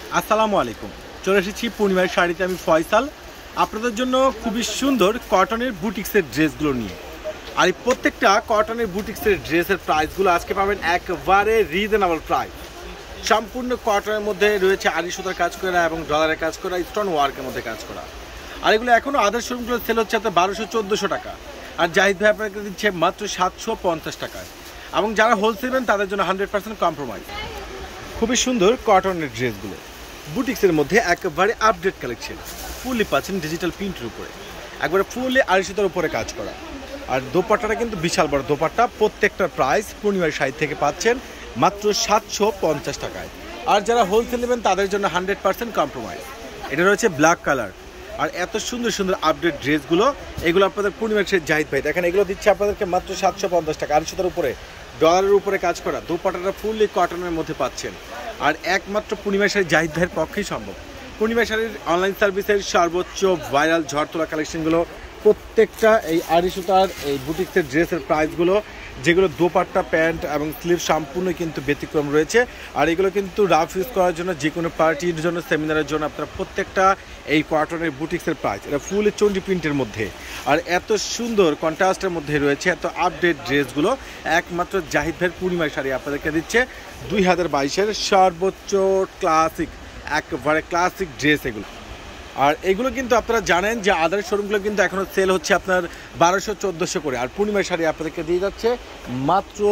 আসসালামু আলাইকুম। চলে এসেছি পূর্ণিমার শাড়িতে। আমি ফয়সাল, আপনাদের জন্য খুবই সুন্দর কটনের বুটিক্সের ড্রেসগুলো নিয়ে। আর এই প্রত্যেকটা কটনের বুটিক্সের ড্রেসের প্রাইসগুলো আজকে পাবেন একবারে রিজনেবল প্রাইস। সম্পূর্ণ কটনের মধ্যে রয়েছে আড়ি সুতার কাজ করা এবং ডলারের কাজ করা, স্টোন ওয়ার্কের মধ্যে কাজ করা। আর এগুলো এখনও আদার শোরুমগুলো সেল হচ্ছে আপনার 1200-1400 টাকা, আর জাহিদ ভাই আপনাকে দিচ্ছে মাত্র 750 টাকায়। এবং যারা হোলসেল নেবেন তাদের জন্য 100% কম্প্রোমাইজ। খুবই সুন্দর কটনের ড্রেসগুলো বুটিক্সের মধ্যে একেবারে আপডেট কালেকশন, ফুললি পাচ্ছেন ডিজিটাল প্রিন্টের উপরে, একবারে ফুললি আড়ি সুতার উপরে কাজ করা। আর দোপাট্টাটা কিন্তু বিশাল বড় দোপাট্টা। প্রত্যেকটার প্রাইস পূর্ণিমার শাড়ি থেকে পাচ্ছেন মাত্র 750 টাকায়। আর যারা হোলসেল নেবেন তাদের জন্য 100% কম্প্রোমাইজ। এটা রয়েছে ব্ল্যাক কালার। আর এত সুন্দর সুন্দর আপডেট ড্রেসগুলো, এগুলো আপনাদের পূর্ণিমার শাড়ি জাহিদ ভাই দেখেন, এগুলো দিচ্ছে আপনাদেরকে মাত্র 750 টাকা। আড়ি সুতার উপরে ডলারের উপরে কাজ করা দোপাট্টাটা ফুললি কটনের মধ্যে পাচ্ছেন। আর একমাত্র পূর্ণিমা শাড়ি জাহিদ ভাইয়ের পক্ষেই সম্ভব। পূর্ণিমা শাড়ির অনলাইন সার্ভিসের সর্বোচ্চ ভাইরাল ঝড় তোলা কালেকশনগুলো, প্রত্যেকটা এই আড়ি সুতার এই বুটিক্সের ড্রেসের প্রাইসগুলো, যেগুলো দোপাট্টা প্যান্ট এবং স্লিভ সম্পূর্ণ কিন্তু ব্যতিক্রম রয়েছে। আর এগুলো কিন্তু রাফ ইউজ করার জন্য, যে কোনো পার্টির জন্য, সেমিনারের জন্য আপনারা প্রত্যেকটা এই কটনের বুটিক্সের প্রাইস। এটা ফুল চন্ডি প্রিন্টের মধ্যে আর এত সুন্দর কন্ট্রাস্টের মধ্যে রয়েছে এত আপডেট ড্রেসগুলো। একমাত্র জাহিদ ভাইয়ের পূর্ণিমা শাড়ি আপনাদেরকে দিচ্ছে 2022-এর সর্বোচ্চ ক্লাসিক, একবারে ক্লাসিক ড্রেস এগুলো। আর এগুলো কিন্তু আপনারা জানেন যে আদার শোরুমগুলো কিন্তু এখনও সেল হচ্ছে আপনার 1200-1400 করে। আর পূর্ণিমা শাড়ি আপনাদেরকে দিয়ে যাচ্ছে মাত্র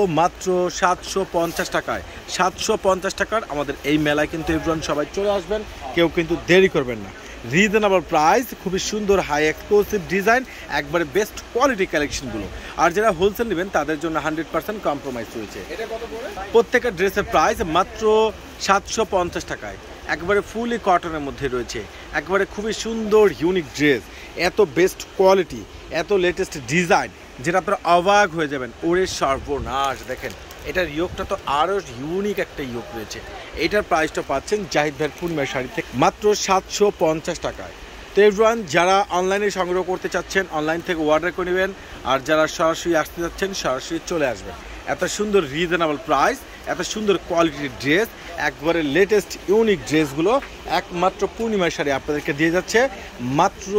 750 টাকায়। 750 টাকার আমাদের এই মেলায় কিন্তু এভরিওয়ান সবাই চলে আসবেন, কেউ কিন্তু দেরি করবেন না। রিজনেবল প্রাইস, খুবই সুন্দর হাই এক্সক্লুসিভ ডিজাইন, একবারে বেস্ট কোয়ালিটি কালেকশনগুলো। আর যারা হোলসেল নেবেন তাদের জন্য 100% কম্প্রোমাইজ রয়েছে। প্রত্যেকটা ড্রেসের প্রাইস মাত্র 750 টাকায়, একবারে ফুলি কটনের মধ্যে রয়েছে। একবারে খুবই সুন্দর ইউনিক ড্রেস, এত বেস্ট কোয়ালিটি, এত লেটেস্ট ডিজাইন, যেটা আপনারা অবাক হয়ে যাবেন। ওরে সর্বনাশ, দেখেন এটার ইয়োগটা তো আরও ইউনিক একটা ইয়োগ রয়েছে। এটার প্রাইসটা পাচ্ছেন জাহিদ ভাইয়ের পূর্ণিমা শাড়ি থেকে মাত্র 750 টাকায়। তো এভরিওয়ান, যারা অনলাইনে সংগ্রহ করতে চাচ্ছেন অনলাইন থেকে অর্ডার করে নেবেন, আর যারা সরাসরি আসতে যাচ্ছেন সরাসরি চলে আসবেন। এত সুন্দর রিজনেবল প্রাইস, এত সুন্দর কোয়ালিটির ড্রেস, একবারে লেটেস্ট ইউনিক ড্রেসগুলো একমাত্র পূর্ণিমা শাড়ি আপনাদেরকে দিয়ে যাচ্ছে মাত্র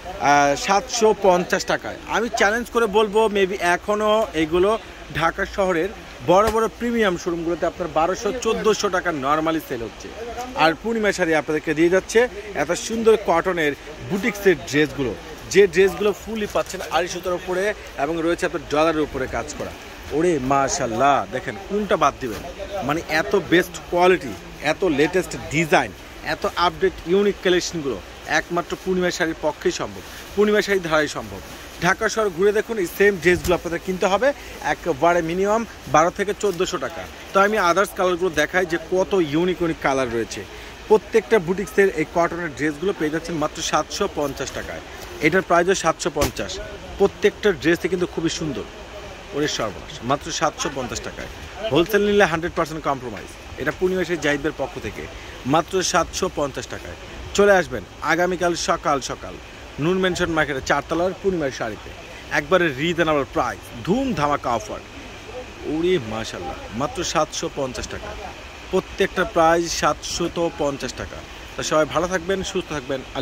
750 টাকায়। আমি চ্যালেঞ্জ করে বলবো, মেবি এখনও এগুলো ঢাকা শহরের বড় বড় প্রিমিয়াম শোরুমগুলোতে আপনার 1200-1400 টাকা নর্মালি সেল হচ্ছে। আর পূর্ণিমা শাড়ি আপনাদেরকে দিয়ে যাচ্ছে এত সুন্দর কটনের বুটিক্সের ড্রেসগুলো, যে ড্রেসগুলো ফুললি পাচ্ছেন আড়ি সুতার উপরে এবং রয়েছে আপনার ডলারের উপরে কাজ করা। ওরে মাশাল্লাহ, দেখেন কোনটা বাদ দিবেন। মানে এত বেস্ট কোয়ালিটি, এত লেটেস্ট ডিজাইন, এত আপডেট ইউনিক কালেকশনগুলো একমাত্র পূর্ণিমা শাড়ির পক্ষেই সম্ভব, পূর্ণিমা শাড়ির ধারাই সম্ভব। ঢাকা শহর ঘুরে দেখুন, এই সেম ড্রেসগুলো আপনাদের কিনতে হবে একবারে মিনিমাম 1200-1400 টাকা। তো আমি আদার্স কালারগুলো দেখাই যে কত ইউনিক ইউনিক কালার রয়েছে। প্রত্যেকটা বুটিক্সের এই কটনের ড্রেসগুলো পেয়ে যাচ্ছেন মাত্র 750 টাকায়। এটার প্রাইসও 750। প্রত্যেকটা ড্রেসই কিন্তু খুবই সুন্দর। ওরে সর্বনাশ, মাত্র 750 টাকায়। হোলসেল নিলে 100% কম্প্রোমাইজ। এটা পূর্ণিমা শাড়ি জাহিদের পক্ষ থেকে মাত্র 750 টাকায়। চলে আসবেন আগামীকাল সকাল সকাল নুন মেনশন মার্কেটের 4 তলার পূর্ণিমার শাড়িতে, একবারে রিজনেবল প্রাইস, ধুম ধামাকা অফার। ওরে মাশাল্লাহ, মাত্র 750 টাকা। প্রত্যেকটা প্রাইস 750 টাকা। তা সবাই ভালো থাকবেন, সুস্থ থাকবেন।